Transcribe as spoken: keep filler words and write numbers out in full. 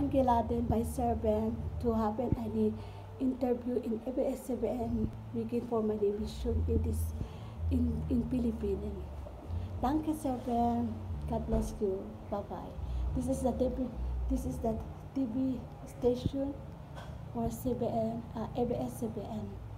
eingeladen bei Sir Ben to have any interview in A B S C B N waiting for my mission in this in in Philippines. Danke Sir Ben. God bless you. Bye bye. This is the T V. This is the T V station for C B N, uh, A B S C B N.